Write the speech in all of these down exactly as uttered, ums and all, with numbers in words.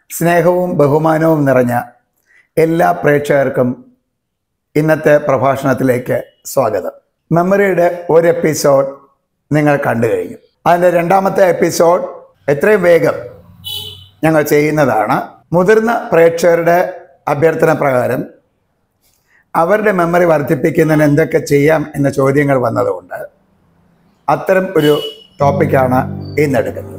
സ്നേഹവും ബഹുമാനവും നിറഞ്ഞ എല്ലാ പ്രേക്ഷകർക്കും ഇന്നത്തെ പ്രഭാഷണത്തിലേക്ക് സ്വാഗതം. മെമ്മറിയുടെ ഒരു എപ്പിസോഡ് നിങ്ങൾ കണ്ടു കഴിഞ്ഞു. അതിൻ്റെ രണ്ടാമത്തെ എപ്പിസോഡ് എത്രയും വേഗം ഞങ്ങൾ ചെയ്യുന്നതാണ്. മുതിർന്ന പ്രേക്ഷകരുടെ അഭ്യർത്ഥന പ്രകാരം അവരുടെ മെമ്മറി വർദ്ധിപ്പിക്കുന്നതിന് എന്തൊക്കെ ചെയ്യാം എന്ന ചോദ്യങ്ങൾ വന്നതുകൊണ്ട് അത്തരം ഒരു ടോപ്പിക്കാണ് ഇന്നെടുക്കുന്നത്.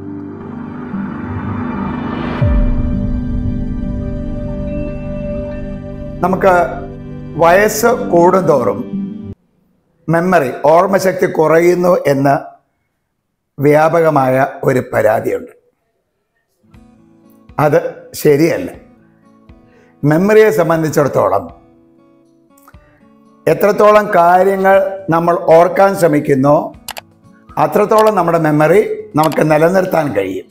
നമുക്ക് വയസ്സ് കൂടുന്തോറും മെമ്മറി ഓർമ്മശക്തി കുറയുന്നു എന്ന വ്യാപകമായ ഒരു പരാതിയുണ്ട്. അത് ശരിയല്ല. മെമ്മറിയെ സംബന്ധിച്ചിടത്തോളം എത്രത്തോളം കാര്യങ്ങൾ നമ്മൾ ഓർക്കാൻ ശ്രമിക്കുന്നോ അത്രത്തോളം നമ്മുടെ മെമ്മറി നമുക്ക് നിലനിർത്താൻ കഴിയും.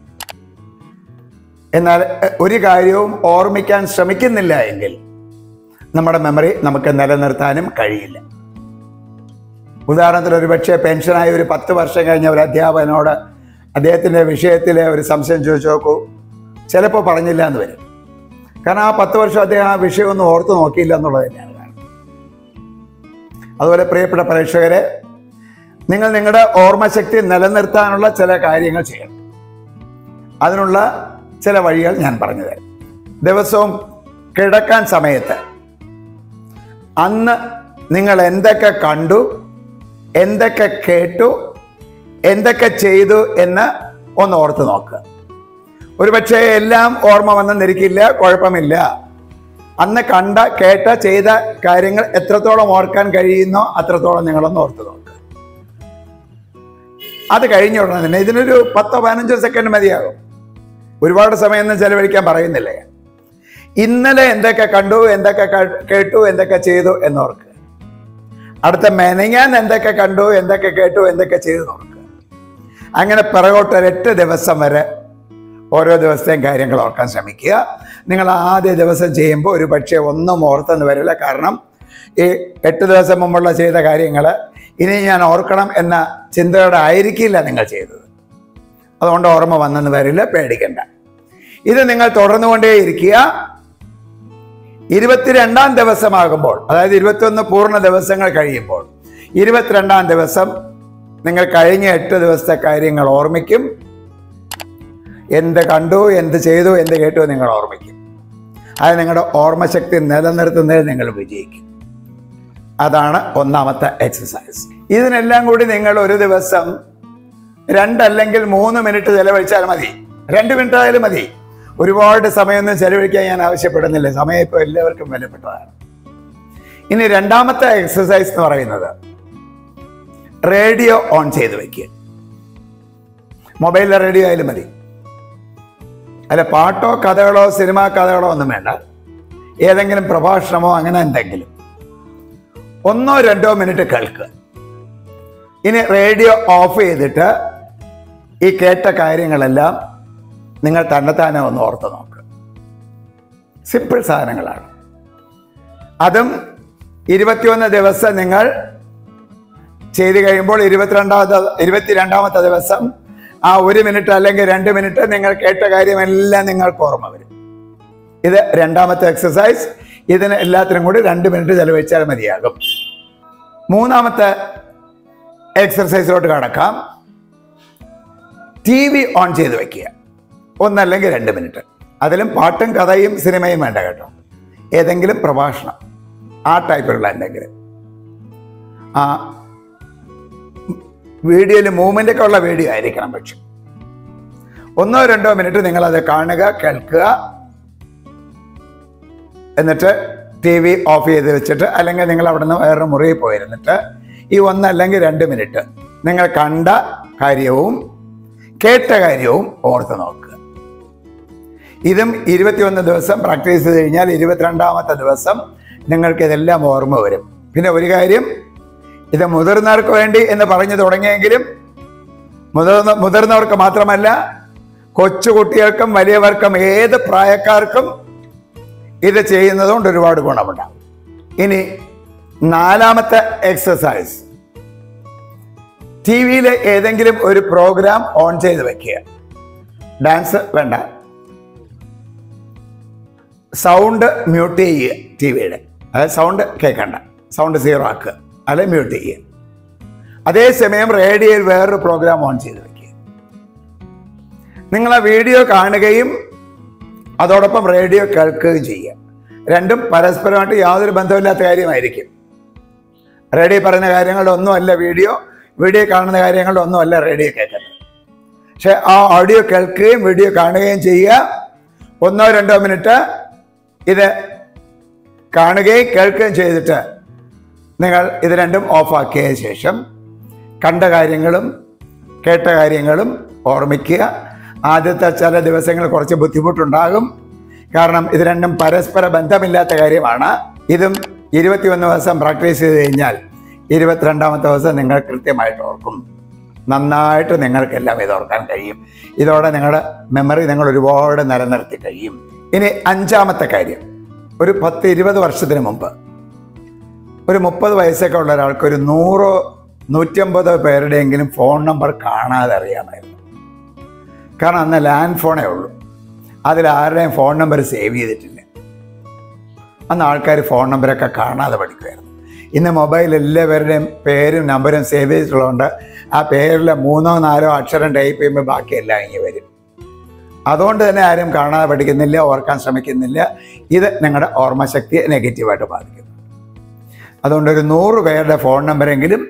എന്നാൽ ഒരു കാര്യവും ഓർമ്മിക്കാൻ ശ്രമിക്കുന്നില്ല എങ്കിൽ നമ്മുടെ മെമ്മറി നമുക്ക് നിലനിർത്താനും കഴിയില്ല. ഉദാഹരണത്തിന് ഒരു പക്ഷേ പെൻഷനായി ഒരു പത്ത് വർഷം കഴിഞ്ഞ ഒരു അധ്യാപകനോട് അദ്ദേഹത്തിൻ്റെ വിഷയത്തിലെ ഒരു സംശയം ചോദിച്ചു നോക്കൂ, ചിലപ്പോൾ പറഞ്ഞില്ല എന്ന് വരും. കാരണം ആ പത്ത് വർഷം അദ്ദേഹം ആ വിഷയമൊന്നും ഓർത്ത് നോക്കിയില്ല എന്നുള്ളത് തന്നെയാണ് കാരണം. അതുപോലെ പ്രിയപ്പെട്ട പ്രേക്ഷകരെ, നിങ്ങൾ നിങ്ങളുടെ ഓർമ്മശക്തി നിലനിർത്താനുള്ള ചില കാര്യങ്ങൾ ചെയ്യണം. അതിനുള്ള ചില വഴികൾ ഞാൻ പറഞ്ഞു തരാം. ദിവസവും കിടക്കാൻ സമയത്ത് അന്ന് നിങ്ങൾ എന്തൊക്കെ കണ്ടു, എന്തൊക്കെ കേട്ടു, എന്തൊക്കെ ചെയ്തു എന്ന് ഒന്ന് ഓർത്ത് നോക്കുക. ഒരു പക്ഷേ എല്ലാം ഓർമ്മ വന്നെന്നിരിക്കില്ല, കുഴപ്പമില്ല. അന്ന് കണ്ട കേട്ട ചെയ്ത കാര്യങ്ങൾ എത്രത്തോളം ഓർക്കാൻ കഴിയുന്നോ അത്രത്തോളം നിങ്ങളൊന്ന് ഓർത്ത് നോക്കുക. അത് കഴിഞ്ഞ ഉടനെ തന്നെ ഇതിനൊരു പത്തോ പതിനഞ്ചോ സെക്കൻഡ് മതിയാകും. ഒരുപാട് സമയമൊന്നും ചെലവഴിക്കാൻ പറയുന്നില്ല. ഇന്നലെ എന്തൊക്കെ കണ്ടു, എന്തൊക്കെ കേട്ടു, എന്തൊക്കെ ചെയ്തു എന്നോർക്കുക. അടുത്ത മെനങ്ങാൻ എന്തൊക്കെ കണ്ടു, എന്തൊക്കെ കേട്ടു, എന്തൊക്കെ ചെയ്തു നോക്കുക. അങ്ങനെ പിറകോട്ട് ഒരു എട്ട് ദിവസം വരെ ഓരോ ദിവസത്തെയും കാര്യങ്ങൾ ഓർക്കാൻ ശ്രമിക്കുക. നിങ്ങൾ ആദ്യ ദിവസം ചെയ്യുമ്പോൾ ഒരു പക്ഷേ ഒന്നും ഓർത്തെന്ന് വരില്ല. കാരണം ഈ എട്ട് ദിവസം മുമ്പുള്ള ചെയ്ത കാര്യങ്ങൾ ഇനി ഞാൻ ഓർക്കണം എന്ന ചിന്തയോടെ ആയിരിക്കില്ല നിങ്ങൾ ചെയ്തത്. അതുകൊണ്ട് ഓർമ്മ വന്നെന്ന് വരില്ല, പേടിക്കണ്ട. ഇത് നിങ്ങൾ തുടർന്നുകൊണ്ടേയിരിക്കുക. ഇരുപത്തിരണ്ടാം ദിവസമാകുമ്പോൾ, അതായത് ഇരുപത്തിയൊന്ന് പൂർണ്ണ ദിവസങ്ങൾ കഴിയുമ്പോൾ, ഇരുപത്തിരണ്ടാം ദിവസം നിങ്ങൾ കഴിഞ്ഞ എട്ട് ദിവസത്തെ കാര്യങ്ങൾ ഓർമ്മിക്കും. എന്ത് കണ്ടു, എന്ത് ചെയ്തു, എന്ത് കേട്ടു നിങ്ങൾ ഓർമ്മിക്കും. അത് നിങ്ങളുടെ ഓർമ്മശക്തി നിലനിർത്തുന്നതിൽ നിങ്ങൾ വിജയിക്കും. അതാണ് ഒന്നാമത്തെ എക്സസൈസ്. ഇതിനെല്ലാം കൂടി നിങ്ങൾ ഒരു ദിവസം രണ്ടല്ലെങ്കിൽ മൂന്ന് മിനിറ്റ് ചെലവഴിച്ചാൽ മതി. രണ്ട് മിനിറ്റ് ആയാലും മതി. ഒരുപാട് സമയമൊന്നും ചെലവഴിക്കാൻ ഞാൻ ആവശ്യപ്പെടുന്നില്ല. സമയം ഇപ്പോൾ എല്ലാവർക്കും വിലപ്പെട്ടതാണ്. ഇനി രണ്ടാമത്തെ എക്സസൈസ് എന്ന് പറയുന്നത് റേഡിയോ ഓൺ ചെയ്ത് വെക്കുക. മൊബൈലിലെ റേഡിയോ ആയാലും മതി. അല്ല, പാട്ടോ കഥകളോ സിനിമാ കഥകളോ ഒന്നും വേണ്ട. ഏതെങ്കിലും പ്രഭാഷണമോ അങ്ങനെ എന്തെങ്കിലും ഒന്നോ രണ്ടോ മിനിറ്റ് കേൾക്കുക. ഇനി റേഡിയോ ഓഫ് ചെയ്തിട്ട് ഈ കേട്ട കാര്യങ്ങളെല്ലാം നിങ്ങൾ തന്നെത്താനെ ഒന്ന് ഓർത്ത് നോക്കുക. സിമ്പിൾ സാധനങ്ങളാണ്. അതും ഇരുപത്തിയൊന്ന് ദിവസം നിങ്ങൾ ചെയ്ത് കഴിയുമ്പോൾ ഇരുപത്തിരണ്ടാമത്തെ ഇരുപത്തിരണ്ടാമത്തെ ദിവസം ആ ഒരു മിനിറ്റ് അല്ലെങ്കിൽ രണ്ട് മിനിറ്റ് നിങ്ങൾ കേട്ട കാര്യമെല്ലാം നിങ്ങൾക്ക് ഓർമ്മ വരും. ഇത് രണ്ടാമത്തെ എക്സസൈസ്. ഇതിന് എല്ലാത്തിനും കൂടി രണ്ട് മിനിറ്റ് ചെലവഴിച്ചാൽ മതിയാകും. മൂന്നാമത്തെ എക്സർസൈസിലോട്ട് കടക്കാം. ടി വി ഓൺ ചെയ്ത് വെക്കുക. ഒന്നല്ലെങ്കിൽ രണ്ട് മിനിറ്റ്. അതിലും പാട്ടും കഥയും സിനിമയും വേണ്ട കേട്ടോ. ഏതെങ്കിലും പ്രഭാഷണം, ആ ടൈപ്പിലുള്ള എന്തെങ്കിലും, ആ വീഡിയോയിൽ മൂവ്മെൻ്റ് ഒക്കെ ഉള്ള വീഡിയോ ആയിരിക്കണം. പക്ഷെ ഒന്നോ രണ്ടോ മിനിറ്റ് നിങ്ങളത് കാണുക, കേൾക്കുക. എന്നിട്ട് ടി വി ഓഫ് ചെയ്ത് വെച്ചിട്ട് അല്ലെങ്കിൽ നിങ്ങൾ അവിടെ നിന്ന് വേറെ മുറിയിൽ പോയിരുന്നിട്ട് ഈ ഒന്നല്ലെങ്കിൽ രണ്ട് മിനിറ്റ് നിങ്ങൾ കണ്ട കാര്യവും കേട്ട കാര്യവും ഓർത്ത് നോക്കുക. ഇതും ഇരുപത്തിയൊന്ന് ദിവസം പ്രാക്ടീസ് ചെയ്ത് കഴിഞ്ഞാൽ ഇരുപത്തിരണ്ടാമത്തെ ദിവസം നിങ്ങൾക്ക് ഇതെല്ലാം ഓർമ്മ വരും. പിന്നെ ഒരു കാര്യം, ഇത് മുതിർന്നവർക്ക് വേണ്ടി എന്ന് പറഞ്ഞു തുടങ്ങിയെങ്കിലും മുതിർന്ന മുതിർന്നവർക്ക് മാത്രമല്ല, കൊച്ചുകുട്ടികൾക്കും വലിയവർക്കും ഏത് പ്രായക്കാർക്കും ഇത് ചെയ്യുന്നതുകൊണ്ട് ഒരുപാട് ഗുണമുണ്ടാകും. ഇനി നാലാമത്തെ എക്സസൈസ്, ടി വിയിലെ ഏതെങ്കിലും ഒരു പ്രോഗ്രാം ഓൺ ചെയ്ത് വെക്കുക. ഡാൻസ് വേണ്ട, സൗണ്ട് മ്യൂട്ട് ചെയ്യുക. ടി വിയുടെ അതായത് സൗണ്ട് കേൾക്കണ്ട, സൗണ്ട് സീറോ ആക്കുക, അല്ലെങ്കിൽ മ്യൂട്ട് ചെയ്യുക. അതേസമയം റേഡിയോയിൽ വേറൊരു പ്രോഗ്രാം ഓൺ ചെയ്ത് വയ്ക്കുക. നിങ്ങൾ ആ വീഡിയോ കാണുകയും അതോടൊപ്പം റേഡിയോ കേൾക്കുകയും ചെയ്യുക. രണ്ടും പരസ്പരമായിട്ട് യാതൊരു ബന്ധമില്ലാത്ത കാര്യമായിരിക്കും. റേഡിയോ പറയുന്ന കാര്യങ്ങളുടെ ഒന്നുമല്ല വീഡിയോ, വീഡിയോ കാണുന്ന കാര്യങ്ങളുടെ ഒന്നുമല്ല റേഡിയോ കേൾക്കുന്നത്. പക്ഷെ ആ ഓഡിയോ കേൾക്കുകയും വീഡിയോ കാണുകയും ചെയ്യുക. ഒന്നോ രണ്ടോ മിനിറ്റ് ഇത് കാണുകയും കേൾക്കുകയും ചെയ്തിട്ട് നിങ്ങൾ ഇത് രണ്ടും ഓഫാക്കിയ ശേഷം കണ്ട കാര്യങ്ങളും കേട്ട കാര്യങ്ങളും ഓർമ്മിക്കുക. ആദ്യത്തെ ചില ദിവസങ്ങൾ കുറച്ച് ബുദ്ധിമുട്ടുണ്ടാകും, കാരണം ഇത് രണ്ടും പരസ്പര ബന്ധമില്ലാത്ത കാര്യമാണ്. ഇതും ഇരുപത്തിയൊന്ന് ദിവസം പ്രാക്ടീസ് ചെയ്ത് കഴിഞ്ഞാൽ ഇരുപത്തിരണ്ടാമത്തെ ദിവസം നിങ്ങൾ കൃത്യമായിട്ട് ഓർക്കും. നന്നായിട്ട് നിങ്ങൾക്കെല്ലാം ഇത് ഓർക്കാൻ കഴിയും. ഇതോടെ നിങ്ങളുടെ മെമ്മറി നിങ്ങൾ ഒരുപാട് നിലനിർത്തി കഴിയും. ഇനി അഞ്ചാമത്തെ കാര്യം, ഒരു പത്ത് ഇരുപത് വർഷത്തിന് മുമ്പ് ഒരു മുപ്പത് വയസ്സൊക്കെ ഉള്ള ഒരാൾക്ക് ഒരു നൂറോ നൂറ്റമ്പതോ പേരുടെയെങ്കിലും ഫോൺ നമ്പർ കാണാതെ അറിയാമായിരുന്നു. കാരണം അന്ന് ലാൻഡ് ഫോണേ ഉള്ളൂ, അതിൽ ആരുടെയും ഫോൺ നമ്പർ സേവ് ചെയ്തിട്ടില്ല. അന്ന് ആൾക്കാർ ഫോൺ നമ്പരൊക്കെ കാണാതെ പഠിക്കുമായിരുന്നു. ഇന്ന് മൊബൈൽ എല്ലാവരുടെയും പേരും നമ്പരും സേവ് ചെയ്തിട്ടുള്ളതുകൊണ്ട് ആ പേരിലെ മൂന്നോ നാലോ അക്ഷരം ടൈപ്പ് ചെയ്യുമ്പോൾ ബാക്കിയെല്ലാം ഇങ്ങനെ വരും. അതുകൊണ്ട് തന്നെ ആരും കാണാതെ പഠിക്കുന്നില്ല, ഓർക്കാൻ ശ്രമിക്കുന്നില്ല. ഇത് നിങ്ങളുടെ ഓർമ്മശക്തിയെ നെഗറ്റീവായിട്ട് ബാധിക്കുന്നു. അതുകൊണ്ട് ഒരു നൂറ് പേരുടെ ഫോൺ നമ്പരെങ്കിലും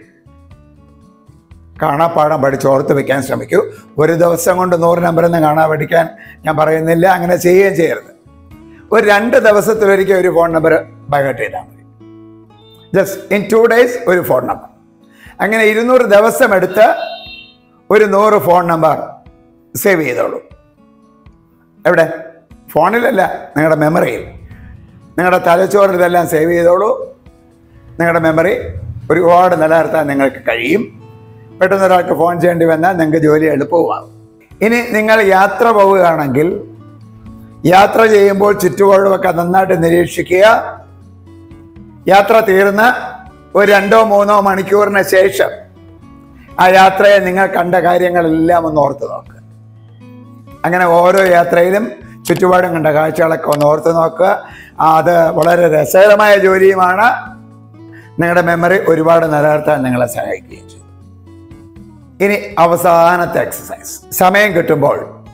കാണാപ്പാഠം പഠിച്ച് ഓർത്ത് വയ്ക്കാൻ ശ്രമിക്കൂ. ഒരു ദിവസം കൊണ്ട് നൂറ് നമ്പറൊന്നും കാണാൻ പഠിക്കാൻ ഞാൻ പറയുന്നില്ല, അങ്ങനെ ചെയ്യുകയും ചെയ്യരുത്. ഒരു രണ്ട് ദിവസത്തിലൊരിക്കൽ ഒരു ഫോൺ നമ്പർ ബൈഹാർട്ട് ചെയ്താൽ മതി. ജസ്റ്റ് ഇൻ ടു ഡേയ്സ് ഒരു ഫോൺ നമ്പർ. അങ്ങനെ ഇരുന്നൂറ് ദിവസം എടുത്ത് ഒരു നൂറ് ഫോൺ നമ്പർ സേവ് ചെയ്തോളൂ. എവിടെ? ഫോണിലല്ല, നിങ്ങളുടെ മെമ്മറിയിൽ. നിങ്ങളുടെ തലച്ചോറിൽ ഇതെല്ലാം സേവ് ചെയ്തോളൂ. നിങ്ങളുടെ മെമ്മറി ഒരുപാട് നിലനിർത്താൻ നിങ്ങൾക്ക് കഴിയും. പെട്ടെന്ന് ഒരാൾക്ക് ഫോൺ ചെയ്യേണ്ടി വന്നാൽ നിങ്ങൾക്ക് ജോലി എളുപ്പമാകും. ഇനി നിങ്ങൾ യാത്ര പോവുകയാണെങ്കിൽ യാത്ര ചെയ്യുമ്പോൾ ചുറ്റുപാടുമൊക്കെ നന്നായിട്ട് നിരീക്ഷിക്കുക. യാത്ര തീർന്ന് ഒരു രണ്ടോ മൂന്നോ മണിക്കൂറിന് ശേഷം ആ യാത്രയെ നിങ്ങൾ കണ്ട കാര്യങ്ങളെല്ലാം ഒന്ന് ഓർത്ത് നോക്കുക. അങ്ങനെ ഓരോ യാത്രയിലും ചുറ്റുപാടും കണ്ട കാഴ്ചകളൊക്കെ ഒന്ന് ഓർത്ത് നോക്കുക. അത് വളരെ രസകരമായ ജോലിയുമാണ്. നിങ്ങളുടെ മെമ്മറി ഒരുപാട് നിലനിർത്താൻ നിങ്ങളെ സഹായിക്കുകയും ചെയ്യും. ഇനി അവസാനത്തെ എക്സസൈസ്, സമയം കിട്ടുമ്പോൾ,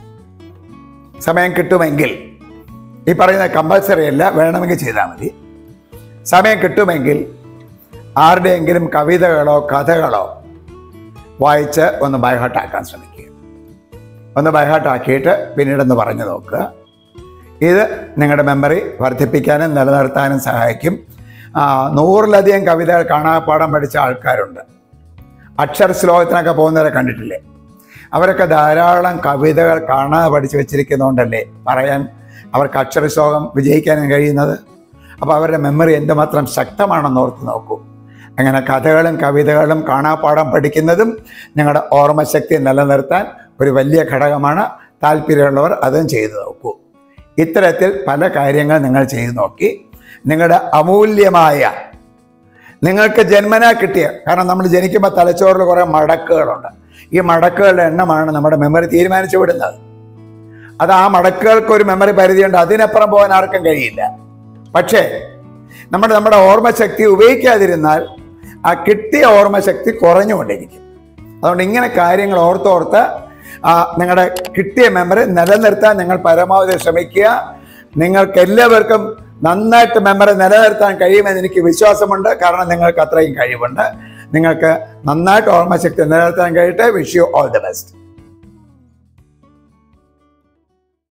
സമയം കിട്ടുമെങ്കിൽ, ഈ പറയുന്ന കമ്പൽസറി അല്ല, വേണമെങ്കിൽ ചെയ്താൽ മതി. സമയം കിട്ടുമെങ്കിൽ ആരുടെയെങ്കിലും കവിതകളോ കഥകളോ വായിച്ച് ഒന്ന് ബൈഹാർട്ടാക്കാൻ ശ്രമിക്കുക. ഒന്ന് ബൈഹാർട്ടാക്കിയിട്ട് പിന്നീടൊന്ന് പറഞ്ഞു നോക്കുക. ഇത് നിങ്ങളുടെ മെമ്മറി വർദ്ധിപ്പിക്കാനും നിലനിർത്താനും സഹായിക്കും. നൂറിലധികം കവിതകൾ കാണാപ്പാഠം പഠിച്ച ആൾക്കാരുണ്ട്. അക്ഷര ശ്ലോകത്തിനൊക്കെ പോകുന്നവരെ കണ്ടിട്ടില്ലേ? അവരൊക്കെ ധാരാളം കവിതകൾ കാണാതെ പഠിച്ചു വെച്ചിരിക്കുന്നതുകൊണ്ടല്ലേ പറയാൻ അവർക്ക് അക്ഷര ശ്ലോകം വിജയിക്കാനും കഴിയുന്നത്. അപ്പോൾ അവരുടെ മെമ്മറി എന്തുമാത്രം ശക്തമാണെന്ന് ഓർത്ത് നോക്കൂ. അങ്ങനെ കഥകളും കവിതകളും കാണാപ്പാഠം പഠിക്കുന്നതും നിങ്ങളുടെ ഓർമ്മശക്തി നിലനിർത്താൻ ഒരു വലിയ ഘടകമാണ്. താല്പര്യമുള്ളവർ അതും ചെയ്തു നോക്കൂ. ഇത്തരത്തിൽ പല കാര്യങ്ങൾ നിങ്ങൾ ചെയ്തു നോക്കി നിങ്ങളുടെ അമൂല്യമായ, നിങ്ങൾക്ക് ജന്മനാ കിട്ടിയ, കാരണം നമ്മൾ ജനിക്കുമ്പോൾ തലച്ചോറിൽ കുറേ മടക്കുകളുണ്ട്. ഈ മടക്കുകളുടെ എണ്ണമാണ് നമ്മുടെ മെമ്മറി തീരുമാനിച്ചു വിടുന്നത്. അത് ആ മടക്കുകൾക്ക് ഒരു മെമ്മറി പരിധിയുണ്ട്, അതിനപ്പുറം പോകാൻ ആർക്കും കഴിയില്ല. പക്ഷേ നമ്മുടെ നമ്മുടെ ഓർമ്മശക്തി ഉപയോഗിക്കാതിരുന്നാൽ ആ കിട്ടിയ ഓർമ്മശക്തി കുറഞ്ഞുകൊണ്ടിരിക്കും. അതുകൊണ്ട് ഇങ്ങനെ കാര്യങ്ങൾ ഓർത്തോർത്ത് നിങ്ങളുടെ കിട്ടിയ മെമ്മറി നിലനിർത്താൻ നിങ്ങൾ പരമാവധി ശ്രമിക്കുക. നിങ്ങൾക്ക് എല്ലാവർക്കും നന്നായിട്ട് മെമ്മറി നിലനിർത്താൻ കഴിയുമെന്ന് എനിക്ക് വിശ്വാസമുണ്ട്. കാരണം നിങ്ങൾക്ക് അത്രയും കഴിവുണ്ട്. നിങ്ങൾക്ക് നന്നായിട്ട് ഓർമ്മശക്തി നിലനിർത്താൻ കഴിയട്ടെ. Wish you all the best.